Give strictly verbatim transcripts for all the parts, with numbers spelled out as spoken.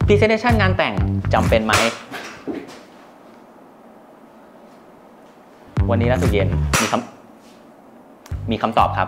Presentation งานแต่งจำเป็นไหมวันนี้ล่าสุดเย็นมีคำมีคำตอบครับ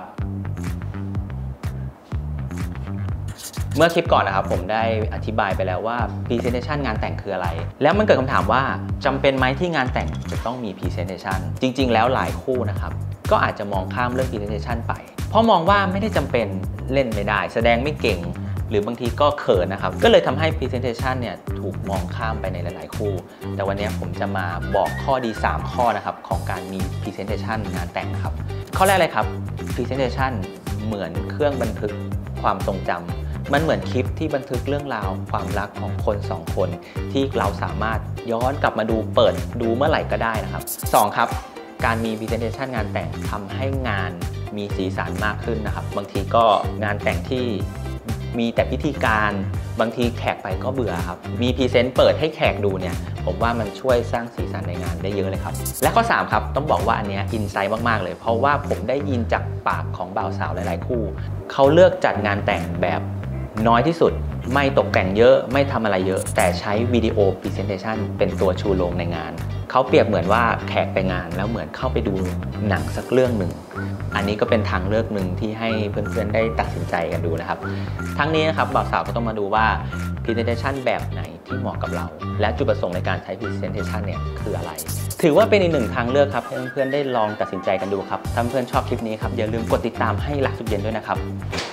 เมื่อคลิปก่อนนะครับผมได้อธิบายไปแล้วว่า Presentation งานแต่งคืออะไรแล้วมันเกิดคำถามว่าจำเป็นไหมที่งานแต่งจะต้องมี Presentation จริงๆแล้วหลายคู่นะครับก็อาจจะมองข้ามเรื่อง Presentation ไปเพราะมองว่าไม่ได้จำเป็นเล่นไม่ได้แสดงไม่เก่งหรือบางทีก็เขินนะครับก็เลยทำให้ Presentation เนี่ยถูกมองข้ามไปในหลายๆคู่แต่วันนี้ผมจะมาบอกข้อดีสามข้อนะครับของการมี Presentation งานแต่งครับข้อแรกเลยครับ Presentation เหมือนเครื่องบันทึกความทรงจำมันเหมือนคลิปที่บันทึกเรื่องราวความรักของคนสองคนที่เราสามารถย้อนกลับมาดูเปิดดูเมื่อไหร่ก็ได้นะครับสองครับการมี Presentation งานแต่งทำให้งานมีสีสันมากขึ้นนะครับบางทีก็งานแต่งที่มีแต่พิธีการบางทีแขกไปก็เบื่อครับมีพรีเซนต์เปิดให้แขกดูเนี่ยผมว่ามันช่วยสร้างสีสันในงานได้เยอะเลยครับและข้อสามครับต้องบอกว่าอันนี้อินไซต์มากๆเลยเพราะว่าผมได้ยินจากปากของบ่าวสาวหลายๆคู่เขาเลือกจัดงานแต่งแบบน้อยที่สุดไม่ตกแต่งเยอะไม่ทำอะไรเยอะแต่ใช้วิดีโอ Presentation เป็นตัวชูโรงในงานเขาเปรียบเหมือนว่าแขกไปงานแล้วเหมือนเข้าไปดูหนังสักเรื่องหนึ่งอันนี้ก็เป็นทางเลือกหนึ่งที่ให้เพื่อนๆได้ตัดสินใจกันดูนะครับทั้งนี้นะครับบ่าวสาวก็ต้องมาดูว่า Presentation แบบไหนที่เหมาะกับเราและจุดประสงค์ในการใช้ Presentation เนี่ยคืออะไรถือว่าเป็นอีกหนึ่งทางเลือกครับให้เพื่อนๆได้ลองตัดสินใจกันดูครับถ้าเพื่อนๆชอบคลิปนี้ครับอย่าลืมกดติดตามให้รักสุดเย็นด้วยนะครับ